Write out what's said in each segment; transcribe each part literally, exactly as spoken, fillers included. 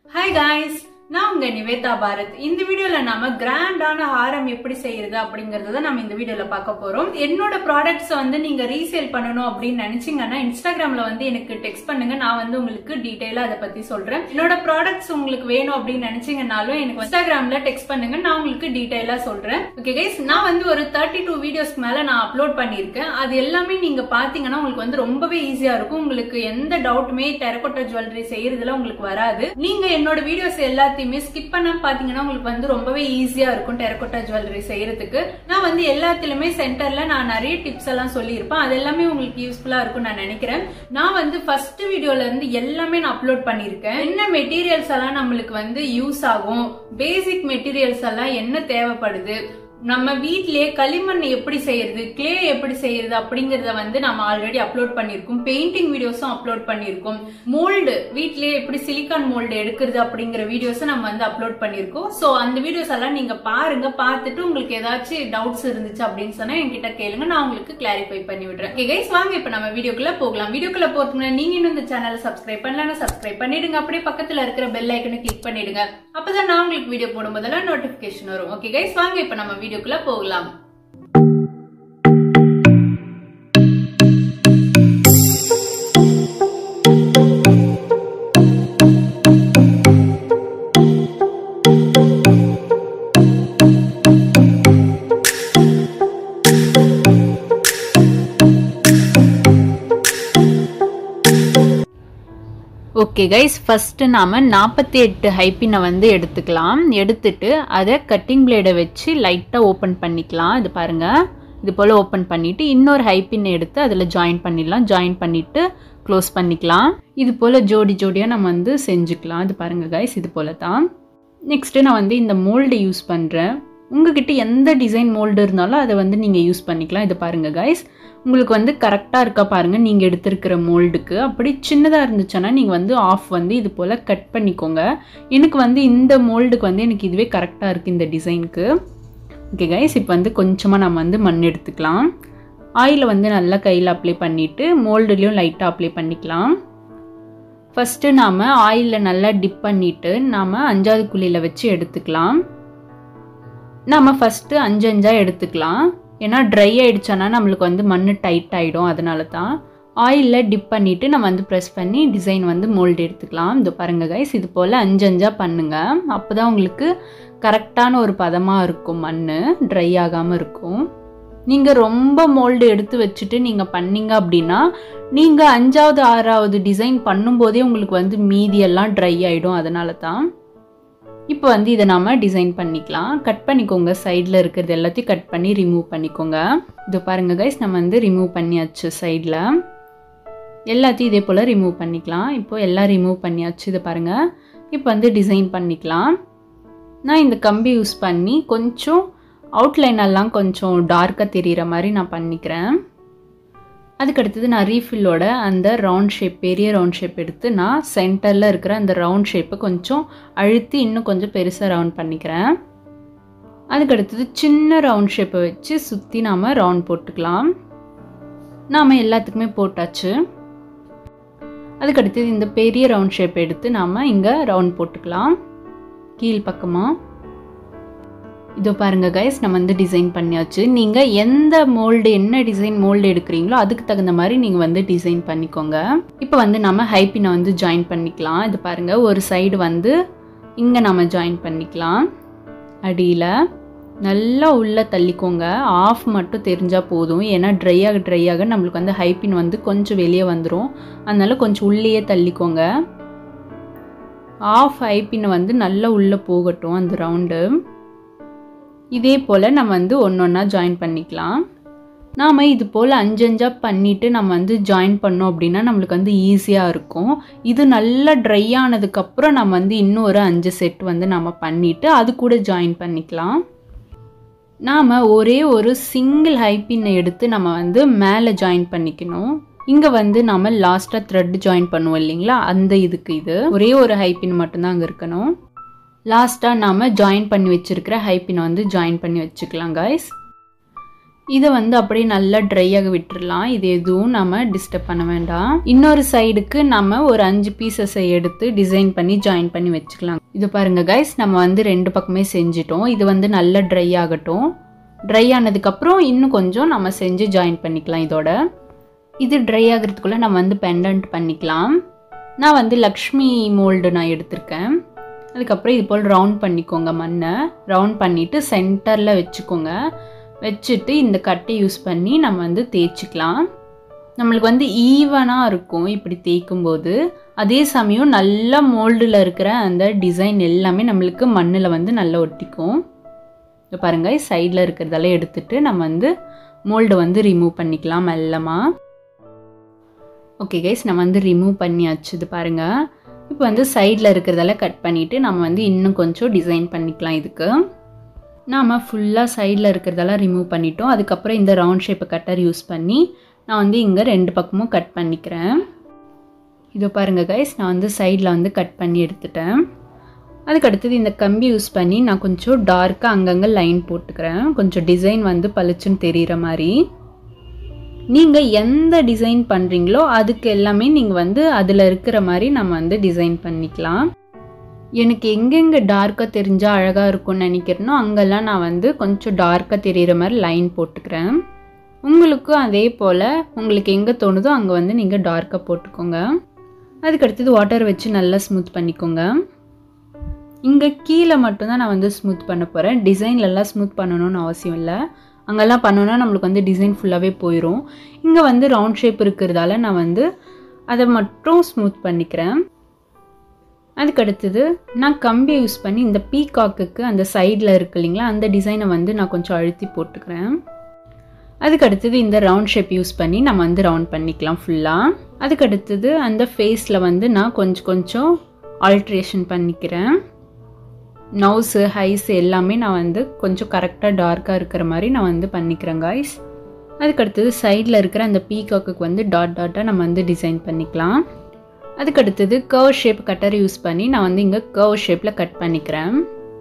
Hi guys, நான் உங்க நிவேதா பாரத். இந்த வீடியோல நாம கிராண்டான ஹாரம் எப்படி செய்யறது அப்படிங்கறத நாம இந்த வீடியோல பார்க்க போறோம். என்னோட ப்ராடக்ட்ஸ் வந்து நீங்க ரீசேல் பண்ணனும் அப்படின்னு நினைச்சீங்கன்னா இன்ஸ்டாகிராம்ல வந்து எனக்கு டெக்ஸ்ட் பண்ணுங்க. நான் வந்து உங்களுக்கு டீடைலா அத பத்தி சொல்றேன். என்னோட ப்ராடக்ட்ஸ் உங்களுக்கு வேணும் அப்படின்னு நினைச்சீங்கனாலும் எனக்கு இன்ஸ்டாகிராம்ல டெக்ஸ்ட் பண்ணுங்க. நான் உங்களுக்கு டீடைலா சொல்றேன். ஓகே கைஸ், நான் வந்து ஒரு முப்பத்தி ரெண்டு வீடியோஸ்க்கு மேல நான் அப்லோட் பண்ணிருக்கேன். அது எல்லாமே நீங்க பாத்தீங்கன்னா உங்களுக்கு வந்து ரொம்பவே ஈஸியா இருக்கும். உங்களுக்கு எந்த டவுட்டுமே டெரகோட்டா ஜுவல்லரி செய்யறதுல உங்களுக்கு வராது. நீங்க என்னோட வீடியோஸ் எல்லாத்தையும் ஸ்கிப் பண்ணாம பாத்தீங்கன்னா உங்களுக்கு வந்து ரொம்பவே ஈஸியா இருக்கும் டெரகோட்டா ஜுவல்லரி செய்யறதுக்கு. நான் வந்து எல்லாத்திலுமே சென்டர்ல நான் நிறைய டிப்ஸ் எல்லாம் சொல்லியிருப்பேன். அது எல்லாமே உங்களுக்கு யூஸ்ஃபுல்லா இருக்கும் நான் நினைக்கிறேன். நான் வந்து ஃபர்ஸ்ட் வீடியோல இருந்து எல்லாமே நான் அப்லோட் பண்ணிருக்கேன். என்ன மெட்டீரியல்ஸ் எல்லாம் நம்மளுக்கு வந்து யூஸ் ஆகும், பேசிக் மெட்டீரியல்ஸ் எல்லாம் என்ன தேவைப்படுது, நம்ம வீட்லயே களிமண் எப்படி செய்யறது, கிளே எப்படி செய்யறது அப்படிங்கறத வந்து நம்ம ஆல்ரெடி அப்லோட் பண்ணிருக்கோம். பெயிண்டிங் வீடியோஸும் அப்லோட் பண்ணிருக்கோம். மோல்டு வீட்லயே எப்படி சிலிக்கான் மோல்டு எடுக்கிறது அப்படிங்கிற வீடியோஸ் நம்ம வந்து அப்லோட் பண்ணிருக்கோம். சோ அந்த வீடியோஸ் எல்லாம் நீங்க பாருங்க. பார்த்துட்டு உங்களுக்கு ஏதாச்சும் டவுட்ஸ் இருந்துச்சு அப்படின்னு சொன்னா என்கிட்ட கேளுங்க, நான் உங்களுக்கு கிளாரிஃபை பண்ணி விடுறேன். ஓகே கைஸ், வாங்க இப்ப நம்ம வீடியோக்குள்ள போகலாம். வீடியோக்குள்ள போறதுக்கு முன்னாடி நீங்க இன்னும் இந்த சேனலை சப்ஸ்கிரைப் பண்ணலன்னா சப்ஸ்கிரைப் பண்ணிடுங்க. அப்படியே பக்கத்துல இருக்கிற பெல் ஐக்கனை கிளிக் பண்ணிடுங்க. அப்பதான் நான் உங்களுக்கு வீடியோ போடும்போதெல்லாம் நோட்டிபிகேஷன் வரும். ஓகே கைஸ், வாங்க இப்ப நம்ம வீடியோக்குள்ள போகலாம். ஓகே கைஸ், ஃபர்ஸ்ட் நாம நாற்பத்தி எட்டு ஹைப்பினை வந்து எடுத்துக்கலாம். எடுத்துட்டு அதை கட்டிங் பிளேடை வச்சு லைட்டாக ஓப்பன் பண்ணிக்கலாம். இது பாருங்க, இது போல் ஓப்பன் பண்ணிட்டு இன்னொரு ஹைப்பினை எடுத்து அதில் ஜாயின் பண்ணிடலாம். ஜாயின் பண்ணிட்டு க்ளோஸ் பண்ணிக்கலாம். இது போல் ஜோடி ஜோடியாக நம்ம வந்து செஞ்சுக்கலாம். இது பாருங்க கைஸ், இது போல தான். நெக்ஸ்ட்டு நான் வந்து இந்த மோல்டு யூஸ் பண்ணுறேன். உங்ககிட்ட எந்த டிசைன் மோல்டு இருந்தாலும் அதை வந்து நீங்கள் யூஸ் பண்ணிக்கலாம். இது பாருங்க கைஸ், உங்களுக்கு வந்து கரெக்டாக இருக்கா பாருங்கள் நீங்கள் எடுத்துருக்கிற மோல்டுக்கு. அப்படி சின்னதாக இருந்துச்சுன்னா நீங்கள் வந்து ஆஃப் வந்து இது போல் கட் பண்ணிக்கோங்க. எனக்கு வந்து இந்த மோல்டுக்கு வந்து எனக்கு இதுவே கரெக்டாக இருக்குது இந்த டிசைனுக்கு. ஓகே கைஸ், இப்போ வந்து கொஞ்சமாக நம்ம வந்து மண் எடுத்துக்கலாம். ஆயிலை வந்து நல்லா கையில் அப்ளை பண்ணிவிட்டு மோல்டுலேயும் லைட்டாக அப்ளை பண்ணிக்கலாம். ஃபஸ்ட்டு நாம் ஆயிலில் நல்லா டிப் பண்ணிவிட்டு நாம் அஞ்சாவது குழியில் வச்சு எடுத்துக்கலாம். நாம் ஃபஸ்ட்டு அஞ்சு அஞ்சாக எடுத்துக்கலாம். ஏன்னா ட்ரை ஆகிடுச்சோன்னா நம்மளுக்கு வந்து மண் டைட் ஆகிடும். அதனால தான் ஆயிலில் டிப் பண்ணிவிட்டு நம்ம வந்து ப்ரெஸ் பண்ணி டிசைன் வந்து மோல்டு எடுத்துக்கலாம். இது பாருங்கள் கைஸ், இது போல் அஞ்சு அஞ்சாக பண்ணுங்கள். அப்போ தான் உங்களுக்கு கரெக்டான ஒரு பதமாக இருக்கும், மண் ட்ரை ஆகாமல் இருக்கும். நீங்கள் ரொம்ப மோல்டு எடுத்து வச்சுட்டு நீங்கள் பண்ணீங்க அப்படின்னா நீங்கள் அஞ்சாவது ஆறாவது டிசைன் பண்ணும்போதே உங்களுக்கு வந்து மீதியெல்லாம் ட்ரை ஆகிடும். அதனால தான் இப்போ வந்து இதை நாம் டிசைன் பண்ணிக்கலாம். கட் பண்ணிக்கோங்க, சைடில் இருக்கிறது எல்லாத்தையும் கட் பண்ணி ரிமூவ் பண்ணிக்கோங்க. இது பாருங்கள் கைஸ், நம்ம வந்து ரிமூவ் பண்ணியாச்சு. சைடில் எல்லாத்தையும் இதே போல் ரிமூவ் பண்ணிக்கலாம். இப்போது எல்லாம் ரிமூவ் பண்ணியாச்சு. இது பாருங்கள், இப்போ வந்து டிசைன் பண்ணிக்கலாம். நான் இந்த கம்பி யூஸ் பண்ணி கொஞ்சம் அவுட்லைனெல்லாம் கொஞ்சம் டார்க்காக தெரிகிற மாதிரி நான் பண்ணிக்கிறேன். அதுக்கடுத்தது நான் ரீஃபில்லோட அந்த ரவுண்ட் ஷேப், பெரிய ரவுண்ட் ஷேப் எடுத்து நான் சென்டரில் இருக்கிற அந்த ரவுண்ட் ஷேப்பை கொஞ்சம் அழுத்தி இன்னும் கொஞ்சம் பெருசாக ரவுண்ட் பண்ணிக்கிறேன். அதுக்கடுத்தது சின்ன ரவுண்ட் ஷேப்பை வச்சு சுற்றி நாம் ரவுண்ட் போட்டுக்கலாம். நாம் எல்லாத்துக்குமே போட்டாச்சு. அதுக்கடுத்தது இந்த பெரிய ரவுண்ட் ஷேப் எடுத்து நாம் இங்கே ரவுண்ட் போட்டுக்கலாம் கீழ் பக்கமாக. இதோ பாருங்கள் கைஸ், நம்ம வந்து டிசைன் பண்ணியாச்சு. நீங்கள் எந்த மோல்டு, என்ன டிசைன் மோல்டு எடுக்கிறீங்களோ அதுக்கு தகுந்த மாதிரி நீங்கள் வந்து டிசைன் பண்ணிக்கோங்க. இப்போ வந்து நம்ம ஹைப்பினை வந்து ஜாயின் பண்ணிக்கலாம். இது பாருங்கள், ஒரு சைடு வந்து இங்கே நம்ம ஜாயின் பண்ணிக்கலாம். அடியில் நல்லா உள்ளே தள்ளிக்கோங்க. ஆஃப் மட்டும் தெரிஞ்சால் போதும். ஏன்னா ட்ரையாக ட்ரையாக நம்மளுக்கு வந்து ஹைப்பின் வந்து கொஞ்சம் வெளியே வந்துடும். அதனால கொஞ்சம் உள்ளேயே தள்ளிக்கோங்க. ஆஃப் ஹைப்பினை வந்து நல்லா உள்ளே போகட்டும் அந்த ரவுண்டு. இதே போல் நம்ம வந்து ஒன்று ஒன்றா ஜாயின் பண்ணிக்கலாம். நாம் இது போல் அஞ்சு அஞ்சாக பண்ணிவிட்டு நம்ம வந்து ஜாயின் பண்ணோம் அப்படின்னா நம்மளுக்கு வந்து ஈஸியாக இருக்கும். இது நல்லா ட்ரை ஆனதுக்கப்புறம் நம்ம வந்து இன்னும் ஒரு அஞ்சு செட் வந்து நம்ம பண்ணிவிட்டு அது கூட ஜாயின் பண்ணிக்கலாம். நாம் ஒரே ஒரு சிங்கிள் ஹைப்பினை எடுத்து நம்ம வந்து மேலே ஜாயின் பண்ணிக்கணும். இங்கே வந்து நாம் லாஸ்ட்டாக த்ரெட் ஜாயின் பண்ணுவோம் இல்லைங்களா, அந்த இதுக்கு இது ஒரே ஒரு ஹைப்பின் மட்டும்தான் அங்கே இருக்கணும். லாஸ்ட்டாக நாம் ஜாயின் பண்ணி வச்சுருக்கிற ஹைப்பினை வந்து ஜாயின் பண்ணி வச்சுக்கலாம் கைஸ். இதை வந்து அப்படியே நல்லா ட்ரையாக விட்டுடலாம். இது எதுவும் நம்ம டிஸ்டர்ப் பண்ண வேண்டாம். இன்னொரு சைடுக்கு நம்ம ஒரு அஞ்சு பீசஸை எடுத்து டிசைன் பண்ணி ஜாயின் பண்ணி வச்சுக்கலாம். இது பாருங்கள் கைஸ், நம்ம வந்து ரெண்டு பக்கமே செஞ்சிட்டோம். இது வந்து நல்லா ட்ரை ஆகட்டும். ட்ரை ஆனதுக்கப்புறம் இன்னும் கொஞ்சம் நம்ம செஞ்சு ஜாயின் பண்ணிக்கலாம். இதோட இது ட்ரை ஆகிறதுக்குள்ளே நம்ம வந்து பெண்டன்ட் பண்ணிக்கலாம். நான் வந்து லக்ஷ்மி மோல்டு நான் எடுத்திருக்கேன். அதுக்கப்புறம் இது போல் ரவுண்ட் பண்ணிக்கோங்க. மண்ணை ரவுண்ட் பண்ணிவிட்டு சென்டரில் வச்சுக்கோங்க. வச்சுட்டு இந்த கட்டை யூஸ் பண்ணி நம்ம வந்து தேய்ச்சிக்கலாம். நம்மளுக்கு வந்து ஈவனாக இருக்கும் இப்படி தேய்க்கும்போது. அதே சமயம் நல்லா மோல்டில் இருக்கிற அந்த டிசைன் எல்லாமே நம்மளுக்கு மண்ணில் வந்து நல்லா ஒட்டிக்கும். இப்போ பாருங்கள், சைடில் இருக்கிறதெல்லாம் எடுத்துகிட்டு நம்ம வந்து மோல்டு வந்து ரிமூவ் பண்ணிக்கலாம் மெல்லமாக. ஓகே கைஸ், நம்ம வந்து ரிமூவ் பண்ணியாச்சு. இது பாருங்கள், இப்போ வந்து சைடில் இருக்கிறதெல்லாம் கட் பண்ணிவிட்டு நம்ம வந்து இன்னும் கொஞ்சம் டிசைன் பண்ணிக்கலாம். இதுக்கு நாம் ஃபுல்லாக சைடில் இருக்கிறதெல்லாம் ரிமூவ் பண்ணிட்டோம். அதுக்கப்புறம் இந்த ரவுண்ட் ஷேப்பை கட்டர் யூஸ் பண்ணி நான் வந்து இங்கே ரெண்டு பக்கமும் கட் பண்ணிக்கிறேன். இதோ பாருங்கள் கைஸ், நான் வந்து சைடில் வந்து கட் பண்ணி எடுத்துட்டேன். அதுக்கடுத்தது இந்த கம்பி யூஸ் பண்ணி நான் கொஞ்சம் டார்க்காக அங்கங்கே லைன் போட்டுக்கிறேன். கொஞ்சம் டிசைன் வந்து பளிச்சுன்னு தெரிகிற மாதிரி. நீங்கள் எந்த டிசைன் பண்ணுறீங்களோ அதுக்கு எல்லாமே நீங்கள் வந்து அதில் இருக்கிற மாதிரி நம்ம வந்து டிசைன் பண்ணிக்கலாம். எனக்கு எங்கெங்கே டார்க்காக தெரிஞ்சால் அழகாக இருக்கும்னு நினைக்கிறேனோ அங்கெல்லாம் நான் வந்து கொஞ்சம் டார்க்காக தெரிகிற மாதிரி லைன் போட்டுக்கிறேன். உங்களுக்கும் அதே போல் உங்களுக்கு எங்கே தோணுதோ அங்கே வந்து நீங்கள் டார்க்காக போட்டுக்கோங்க. அதுக்கடுத்தது வாட்டர் வச்சு நல்லா ஸ்மூத் பண்ணிக்கோங்க. இங்கே கீழே மட்டும்தான் நான் வந்து ஸ்மூத் பண்ண போகிறேன். டிசைன்லலாம் ஸ்மூத் பண்ணணும்னு அவசியம் இல்லை. அங்கெல்லாம் பண்ணோன்னா நம்மளுக்கு வந்து டிசைன் ஃபுல்லாகவே போயிடும். இங்கே வந்து ரவுண்ட் ஷேப் இருக்கிறதால நான் வந்து அதை மட்டும் ஸ்மூத் பண்ணிக்கிறேன். அதுக்கடுத்தது நான் கம்பி யூஸ் பண்ணி இந்த பீகாக்குக்கு அந்த சைடில் இருக்கு இல்லைங்களா, அந்த டிசைனை வந்து நான் கொஞ்சம் அழுத்தி போட்டுக்கிறேன். அதுக்கடுத்தது இந்த ரவுண்ட் ஷேப் யூஸ் பண்ணி நம்ம வந்து ரவுண்ட் பண்ணிக்கலாம் ஃபுல்லாக. அதுக்கடுத்தது அந்த ஃபேஸில் வந்து நான் கொஞ்சம் கொஞ்சம் ஆல்ட்ரேஷன் பண்ணிக்கிறேன். நோஸு ஹைஸ் எல்லாமே நான் வந்து கொஞ்சம் கரெக்டாக டார்க்காக இருக்கிற மாதிரி நான் வந்து பண்ணிக்கிறேன் காய்ஸ். அதுக்கடுத்தது சைடில் இருக்கிற அந்த பீகாக்குக்கு வந்து டாட் டாட்டாக நம்ம வந்து டிசைன் பண்ணிக்கலாம். அதுக்கடுத்தது கர்வ் ஷேப் கட்டர் யூஸ் பண்ணி நான் வந்து இங்கே கர்வ் ஷேப்பில் கட் பண்ணிக்கிறேன்.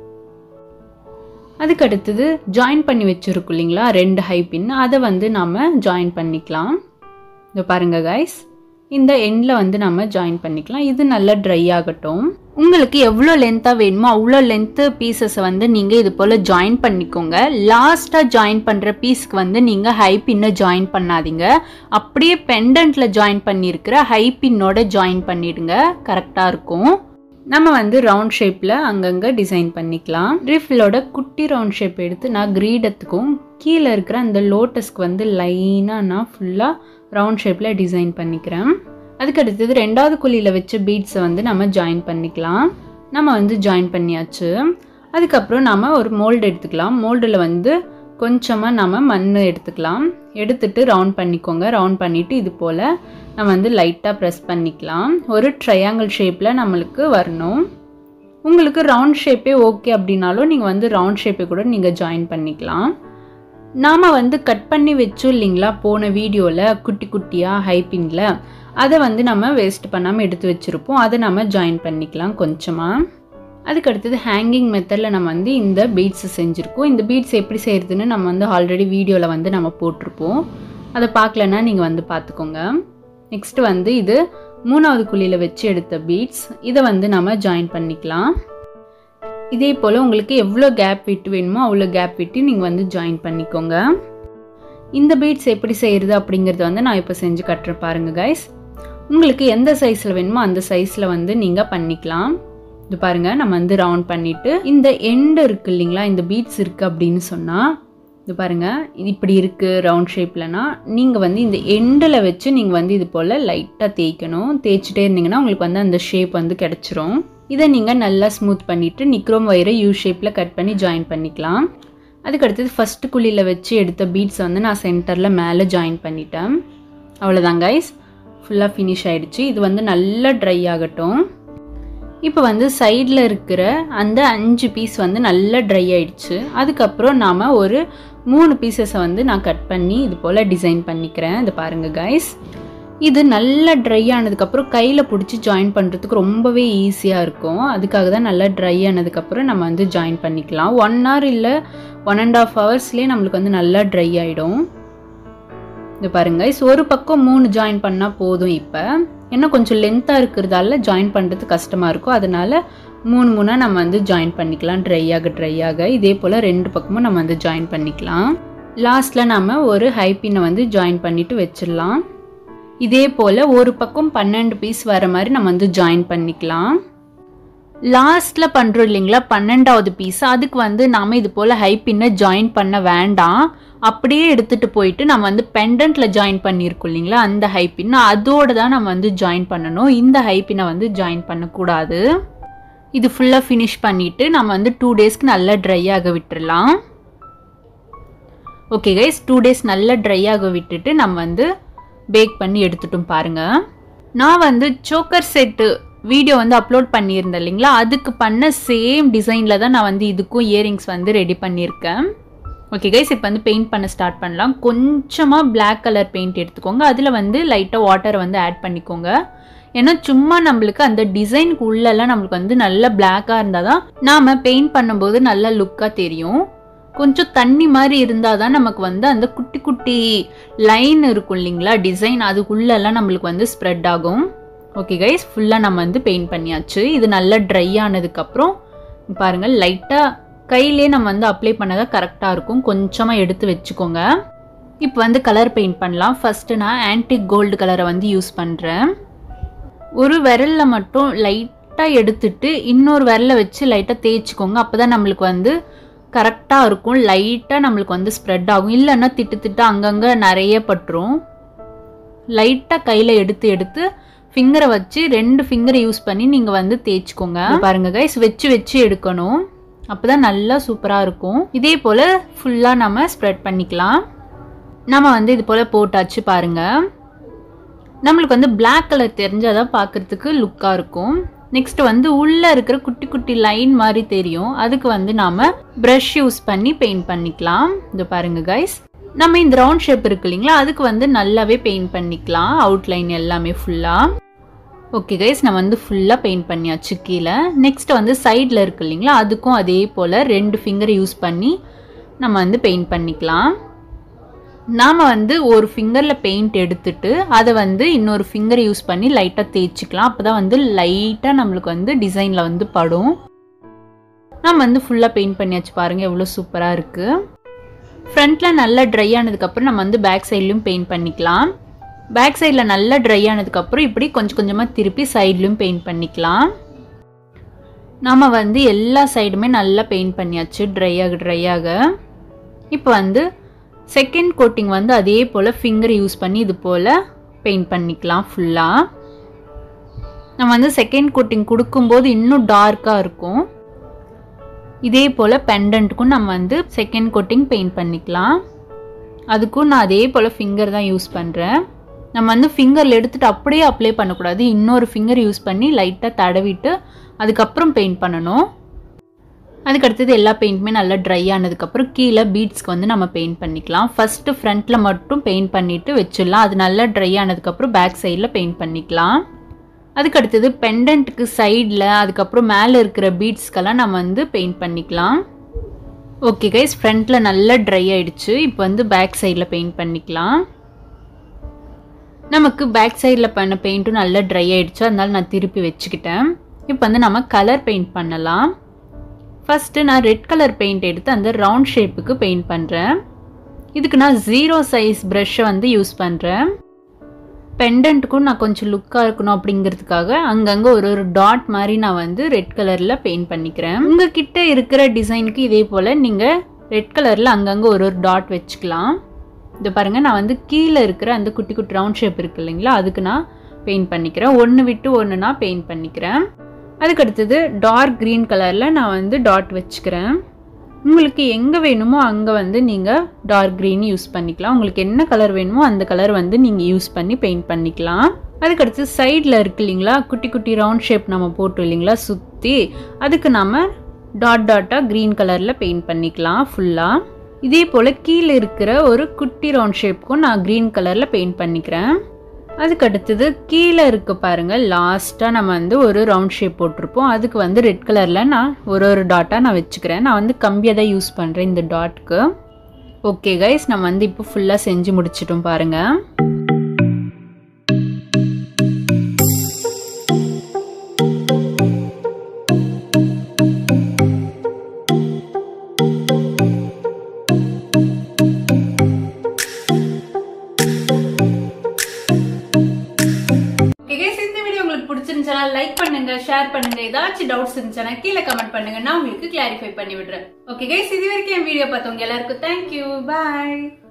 அதுக்கடுத்தது ஜாயின் பண்ணி வச்சுருக்கோம் இல்லைங்களா ரெண்டு ஹை பின், அதை வந்து நம்ம ஜாயின் பண்ணிக்கலாம். இதை பாருங்கள் காய்ஸ், இந்த எண்டில் வந்து நம்ம ஜாயின் பண்ணிக்கலாம். இது நல்லா ட்ரை ஆகட்டும். உங்களுக்கு எவ்வளோ லென்த்தாக வேணுமோ அவ்வளோ லென்த்து பீசஸை வந்து நீங்கள் இது போல் ஜாயின் பண்ணிக்கோங்க. லாஸ்ட்டாக ஜாயின் பண்ணுற பீஸ்க்கு வந்து நீங்கள் ஹை பின்னை ஜாயின் பண்ணாதீங்க. அப்படியே பெண்டன்ட்டில் ஜாயின் பண்ணியிருக்கிற ஹை பின்னோட ஜாயின் பண்ணிடுங்க, கரெக்டாக இருக்கும். நம்ம வந்து ரவுண்ட் ஷேப்பில் அங்கங்கே டிசைன் பண்ணிக்கலாம். ரிஃபிலோட குட்டி ரவுண்ட் ஷேப் எடுத்து நான் கிரீடத்துக்கும் கீழே இருக்கிற அந்த லோட்டஸ்க்கு வந்து லைனாக நான் ஃபுல்லாக ரவுண்ட் ஷேப்பில் டிசைன் பண்ணிக்கிறேன். அதுக்கடுத்தது ரெண்டாவது குழியில் வச்ச பீட்ஸை வந்து நம்ம ஜாயின் பண்ணிக்கலாம். நம்ம வந்து ஜாயின் பண்ணியாச்சு. அதுக்கப்புறம் நம்ம ஒரு மோல்டு எடுத்துக்கலாம். மோல்டில் வந்து கொஞ்சமாக நம்ம மண் எடுத்துக்கலாம். எடுத்துட்டு ரவுண்ட் பண்ணிக்கோங்க. ரவுண்ட் பண்ணிவிட்டு இது போல் நம்ம வந்து லைட்டாக ப்ரெஸ் பண்ணிக்கலாம். ஒரு ட்ரையாங்கிள் ஷேப்பில் நம்மளுக்கு வரணும். உங்களுக்கு ரவுண்ட் ஷேப்பே ஓகே அப்படின்னாலும் நீங்கள் வந்து ரவுண்ட் ஷேப்பை கூட நீங்கள் ஜாயின் பண்ணிக்கலாம். நாம் வந்து கட் பண்ணி வச்சோம் இல்லைங்களா போன வீடியோவில் குட்டி குட்டியாக ஹைப்பிங்கில், அதை வந்து நம்ம வேஸ்ட் பண்ணாமல் எடுத்து வச்சுருப்போம். அதை நம்ம ஜாயின் பண்ணிக்கலாம் கொஞ்சமாக. அதுக்கடுத்தது ஹேங்கிங் மெத்தடில் நம்ம வந்து இந்த பீட்ஸ் செஞ்சுருக்கோம். இந்த பீட்ஸ் எப்படி செய்கிறதுன்னு நம்ம வந்து ஆல்ரெடி வீடியோவில் வந்து நம்ம போட்டிருப்போம். அதை பார்க்கலன்னா நீங்கள் வந்து பார்த்துக்கோங்க. நெக்ஸ்ட்டு வந்து இது மூணாவது குழியில் வச்சு எடுத்த பீட்ஸ், இதை வந்து நம்ம ஜாயின் பண்ணிக்கலாம். இதே போல் உங்களுக்கு எவ்வளோ கேப் விட்டு வேணுமோ அவ்வளோ கேப் விட்டு நீங்கள் வந்து ஜாயின் பண்ணிக்கோங்க. இந்த பீட்ஸ் எப்படி செய்கிறது அப்படிங்கிறத வந்து நான் இப்போ செஞ்சு கட்டுறேன் பாருங்கள் கைஸ். உங்களுக்கு எந்த சைஸில் வேணுமோ அந்த சைஸில் வந்து நீங்கள் பண்ணிக்கலாம். இது பாருங்கள், நம்ம வந்து ரவுண்ட் பண்ணிவிட்டு இந்த எண்டு இருக்குது இல்லைங்களா, இந்த பீட்ஸ் இருக்குது அப்படின்னு சொன்னால் இது பாருங்கள், இது இப்படி இருக்குது ரவுண்ட் ஷேப்லனா நீங்கள் வந்து இந்த எண்டில் வச்சு நீங்கள் வந்து இது போல் லைட்டாக தேய்க்கணும். தேய்ச்சிட்டே இருந்தீங்கன்னா உங்களுக்கு வந்து அந்த ஷேப் வந்து கிடச்சிரும். இதை நீங்கள் நல்லா ஸ்மூத் பண்ணிவிட்டு நிக்ரோம் ஒயரை யூ ஷேப்பில் கட் பண்ணி ஜாயின் பண்ணிக்கலாம். அதுக்கடுத்தது ஃபஸ்ட்டு குழியில் வச்சு எடுத்த பீட்ஸ் வந்து நான் சென்டரில் மேலே ஜாயின் பண்ணிட்டேன். அவ்வளோதான் கைஸ், ஃபுல்லாக ஃபினிஷ் ஆகிடுச்சு. இது வந்து நல்லா ட்ரை ஆகட்டும். இப்போ வந்து சைடில் இருக்கிற அந்த அஞ்சு பீஸ் வந்து நல்லா ட்ரை ஆகிடுச்சு. அதுக்கப்புறம் நாம் ஒரு மூணு பீசஸை வந்து நான் கட் பண்ணி இது போல் டிசைன் பண்ணிக்கிறேன். இது பாருங்கள் கைஸ், இது நல்லா ட்ரை ஆனதுக்கப்புறம் கையில் பிடிச்சி ஜாயின் பண்ணுறதுக்கு ரொம்பவே ஈஸியாக இருக்கும். அதுக்காக தான் நல்லா ட்ரை ஆனதுக்கப்புறம் நம்ம வந்து ஜாயின் பண்ணிக்கலாம். ஒன் ஹவர் இல்லை ஒன் அண்ட் ஆஃப் ஹவர்ஸ்லேயே நம்மளுக்கு வந்து நல்லா ட்ரை ஆகிடும். இது பாருங்கள், ஸோ ஒரு பக்கம் மூணு ஜாயின் பண்ணால் போதும். இப்போ இன்னும் கொஞ்சம் லென்த்தாக இருக்கிறதால ஜாயின் பண்ணுறது கஷ்டமாக இருக்கும். அதனால் மூணு மூணாக நம்ம வந்து ஜாயின் பண்ணிக்கலாம். ட்ரை ஆக ட்ரை ஆக இதே போல் ரெண்டு பக்கமும் நம்ம வந்து ஜாயின் பண்ணிக்கலாம். லாஸ்ட்டில் நம்ம ஒரு ஹைப்பினை வந்து ஜாயின் பண்ணிவிட்டு வச்சிடலாம். இதே போல் ஒரு பக்கம் பன்னெண்டு பீஸ் வர மாதிரி நம்ம வந்து ஜாயின் பண்ணிக்கலாம். லாஸ்ட்டில் பண்ணுறோம் இல்லைங்களா பன்னெண்டாவது பீஸ், அதுக்கு வந்து நாம் இது போல் ஹைப்பினை ஜாயின் பண்ண வேண்டாம். அப்படியே எடுத்துகிட்டு போயிட்டு நம்ம வந்து பெண்டன்ட்டில் ஜாயின் பண்ணியிருக்கோம் இல்லைங்களா அந்த ஹைப்பின் அதோடு தான் நம்ம வந்து ஜாயின் பண்ணணும். இந்த ஹைப்பினை வந்து ஜாயின் பண்ணக்கூடாது. இது ஃபுல்லாக ஃபினிஷ் பண்ணிவிட்டு நம்ம வந்து டூ டேஸ்க்கு நல்லா ட்ரை ஆக விட்டுடலாம். ஓகே கைஸ், டூ டேஸ் நல்லா ட்ரை ஆக விட்டுட்டு நம்ம வந்து பேக் பண்ணி எடுத்துட்டோம். பாருங்கள், நான் வந்து சோக்கர் செட்டு வீடியோ வந்து அப்லோட் பண்ணியிருந்தேன் இல்லைங்களா, அதுக்கு பண்ண சேம் டிசைனில் தான் நான் வந்து இதுக்கும் இயரிங்ஸ் வந்து ரெடி பண்ணியிருக்கேன். ஓகே கைஸ், இப்போ வந்து பெயிண்ட் பண்ண ஸ்டார்ட் பண்ணலாம். கொஞ்சமாக பிளாக் கலர் பெயிண்ட் எடுத்துக்கோங்க. அதில் வந்து லைட்டாக வாட்டரை வந்து ஆட் பண்ணிக்கோங்க. ஏன்னா சும்மா நம்மளுக்கு அந்த டிசைனுக்கு உள்ளெல்லாம் நம்மளுக்கு வந்து நல்ல பிளாக்காக இருந்தால் தான் நாம் பெயிண்ட் பண்ணும்போது நல்ல லுக்காக தெரியும். கொஞ்சம் தண்ணி மாதிரி இருந்தால் தான் நமக்கு வந்து அந்த குட்டி குட்டி லைன் இருக்கும் இல்லைங்களா டிசைன், அதுக்குள்ளெல்லாம் நம்மளுக்கு வந்து ஸ்ப்ரெட் ஆகும். ஓகே கைஸ், ஃபுல்லாக நம்ம வந்து பெயிண்ட் பண்ணியாச்சு. இது நல்லா ட்ரை ஆனதுக்கப்புறம் பாருங்கள், லைட்டாக கையிலே நம்ம வந்து அப்ளை பண்ணாதான் கரெக்டாக இருக்கும். கொஞ்சமாக எடுத்து வச்சுக்கோங்க. இப்போ வந்து கலர் பெயிண்ட் பண்ணலாம். ஃபஸ்ட்டு நான் ஆன்டிக் கோல்டு கலரை வந்து யூஸ் பண்ணுறேன். ஒரு விரலில் மட்டும் லைட்டாக எடுத்துட்டு இன்னொரு விரலை வச்சு லைட்டாக தேய்ச்சிக்கோங்க. அப்போ தான் நம்மளுக்கு வந்து கரெக்டாக இருக்கும். லைட்டாக நம்மளுக்கு வந்து ஸ்ப்ரெட் ஆகும். இல்லைன்னா திட்டு திட்டு அங்கங்கே நிறைய பட்டுரும். லைட்டாக கையில் எடுத்து எடுத்து ஃபிங்கரை வச்சு ரெண்டு ஃபிங்கரை யூஸ் பண்ணி நீங்கள் வந்து தேய்ச்சிக்கோங்க. பாருங்கள் கைஸ், வச்சு வச்சு எடுக்கணும். அப்போ தான் நல்லா சூப்பராக இருக்கும். இதே போல் ஃபுல்லாக நம்ம ஸ்ப்ரெட் பண்ணிக்கலாம். நம்ம வந்து இது போல் போட்டாச்சு. பாருங்கள், நம்மளுக்கு வந்து பிளாக் கலர் தெரிஞ்சால் தான் பார்க்குறதுக்கு லுக்காக இருக்கும். நெக்ஸ்ட் வந்து உள்ளே இருக்கிற குட்டி குட்டி லைன் மாதிரி தெரியும். அதுக்கு வந்து நாம் ப்ரஷ் யூஸ் பண்ணி பெயிண்ட் பண்ணிக்கலாம். இது பாருங்கள் கைஸ், நம்ம இந்த ரவுண்ட் ஷேப் இருக்கு இல்லைங்களா அதுக்கு வந்து நல்லாவே பெயிண்ட் பண்ணிக்கலாம். அவுட்லைன் எல்லாமே ஃபுல்லாக. ஓகே கைஸ், நம்ம வந்து ஃபுல்லாக பெயிண்ட் பண்ணியாச்சு கீழே. நெக்ஸ்ட் வந்து சைடில் இருக்கு இல்லைங்களா அதுக்கும் அதே போல் ரெண்டு ஃபிங்கரை யூஸ் பண்ணி நம்ம வந்து பெயிண்ட் பண்ணிக்கலாம். நாம் வந்து ஒரு ஃபிங்கரில் பெயிண்ட் எடுத்துட்டு அதை வந்து இன்னொரு ஃபிங்கரை யூஸ் பண்ணி லைட்டாக தேய்ச்சிக்கலாம். அப்போ தான் வந்து லைட்டாக நம்மளுக்கு வந்து டிசைனில் வந்து படும். நம்ம வந்து ஃபுல்லாக பெயிண்ட் பண்ணியாச்சு. பாருங்கள் எவ்வளோ சூப்பராக இருக்குது. ஃப்ரண்ட்டில் நல்லா ட்ரை ஆனதுக்கப்புறம் நம்ம வந்து பேக் சைட்லையும் பெயிண்ட் பண்ணிக்கலாம். பேக் சைடில் நல்லா ட்ரை ஆனதுக்கப்புறம் இப்படி கொஞ்சம் கொஞ்சமாக திருப்பி சைட்லையும் பெயிண்ட் பண்ணிக்கலாம். நம்ம வந்து எல்லா சைடுமே நல்லா பெயிண்ட் பண்ணியாச்சு ட்ரை ஆக ட்ரை ஆக. இப்போ வந்து செகண்ட் கோட்டிங் வந்து அதே போல் ஃபிங்கர் யூஸ் பண்ணி இது போல் பெயிண்ட் பண்ணிக்கலாம். ஃபுல்லாக நம்ம வந்து செகண்ட் கோட்டிங் கொடுக்கும்போது இன்னும் டார்க்காக இருக்கும். இதே போல் பெண்டன்ட்டுக்கும் நம்ம வந்து செகண்ட் கோட்டிங் பெயிண்ட் பண்ணிக்கலாம். அதுக்கும் நான் அதே போல் ஃபிங்கர் தான் யூஸ் பண்ணுறேன். நம்ம வந்து ஃபிங்கரில் எடுத்துகிட்டு அப்படியே அப்ளை பண்ணக்கூடாது. இன்னொரு ஃபிங்கர் யூஸ் பண்ணி லைட்டாக தடவிட்டு அதுக்கப்புறம் பெயிண்ட் பண்ணணும். அதுக்கடுத்தது எல்லா பெயிண்ட்டுமே நல்லா ட்ரை ஆனதுக்கப்புறம் கீழே பீட்ஸ்க்கு வந்து நம்ம பெயிண்ட் பண்ணிக்கலாம். ஃபஸ்ட்டு ஃப்ரண்ட்டில் மட்டும் பெயிண்ட் பண்ணிவிட்டு வச்சிடலாம். அது நல்லா ட்ரை ஆனதுக்கப்புறம் பேக் சைடில் பெயிண்ட் பண்ணிக்கலாம். அதுக்கடுத்தது பெண்டன்ட்டுக்கு சைடில் அதுக்கப்புறம் மேலே இருக்கிற பீட்ஸ்க்கெல்லாம் நம்ம வந்து பெயிண்ட் பண்ணிக்கலாம். ஓகே கைஸ், ஃப்ரண்ட்டில் நல்லா ட்ரை ஆகிடுச்சு. இப்போ வந்து பேக் சைடில் பெயிண்ட் பண்ணிக்கலாம். நமக்கு பேக் சைடில் பண்ண பெயிண்ட்டும் நல்லா ட்ரை ஆகிடுச்சு. அதனால நான் திருப்பி வச்சுக்கிட்டேன். இப்போ வந்து நம்ம கலர் பெயிண்ட் பண்ணலாம். ஃபஸ்ட்டு நான் ரெட் கலர் பெயிண்ட் எடுத்து அந்த ரவுண்ட் ஷேப்புக்கு பெயிண்ட் பண்ணுறேன். இதுக்கு நான் ஜீரோ சைஸ் ப்ரஷ்ஷை வந்து யூஸ் பண்ணுறேன். பெண்டன்ட்டுக்கும் நான் கொஞ்சம் லுக்காக இருக்கணும் அப்படிங்கிறதுக்காக அங்கங்கே ஒரு ஒரு டாட் மாதிரி நான் வந்து ரெட் கலரில் பெயிண்ட் பண்ணிக்கிறேன். உங்கள் கிட்ட இருக்கிற டிசைனுக்கு இதே போல் நீங்கள் ரெட் கலரில் அங்கங்கே ஒரு ஒரு டாட் வச்சுக்கலாம். இது பாருங்கள், நான் வந்து கீழே இருக்கிற அந்த குட்டி குட்டி ரவுண்ட் ஷேப் இருக்குது இல்லைங்களா அதுக்கு நான் பெயிண்ட் பண்ணிக்கிறேன். ஒன்று விட்டு ஒன்று நான் பெயிண்ட் பண்ணிக்கிறேன். அதுக்கடுத்தது டார்க் க்ரீன் கலரில் நான் வந்து டாட் வச்சுக்கிறேன். உங்களுக்கு எங்கே வேணுமோ அங்கே வந்து நீங்கள் டார்க் க்ரீன் யூஸ் பண்ணிக்கலாம். உங்களுக்கு என்ன கலர் வேணுமோ அந்த கலர் வந்து நீங்கள் யூஸ் பண்ணி பெயிண்ட் பண்ணிக்கலாம். அதுக்கடுத்து சைடில் இருக்கு இல்லைங்களா குட்டி குட்டி ரவுண்ட் ஷேப் நம்ம போட்டோம் இல்லைங்களா சுற்றி, அதுக்கு நம்ம டாட் டாட்டாக க்ரீன் கலரில் பெயிண்ட் பண்ணிக்கலாம் ஃபுல்லாக. இதே போல் கீழே இருக்கிற ஒரு குட்டி ரவுண்ட் ஷேப்புக்கும் நான் க்ரீன் கலரில் பெயிண்ட் பண்ணிக்கிறேன். அதுக்கு அடுத்தது கீழே இருக்கு பாருங்க, லாஸ்ட்டாக நம்ம வந்து ஒரு ரவுண்ட் ஷேப் போட்டிருப்போம். அதுக்கு வந்து ரெட் கலரில் நான் ஒரு ஒரு டாட்டாக நான் வச்சுக்கிறேன். நான் வந்து கம்பியை தான் யூஸ் பண்ணுறேன் இந்த டாட்க்கு. ஓகே கைஸ், நம்ம வந்து இப்போ ஃபுல்லாக செஞ்சு முடிச்சிட்டோம் பாருங்கள். லைக் பண்ணுங்க, ஷேர் பண்ணுங்க. ஏதாச்சும் டவுட்ஸ் இருந்துச்சுன்னா கீழே கமெண்ட் பண்ணுங்க, நான் உங்களுக்கு கிளாரிஃபை பண்ணி விடுறேன். ஓகே கைஸ், இது வரைக்கும் என் வீடியோ பார்த்தவங்க எல்லாருக்கும் தேங்க்யூ, பாய்.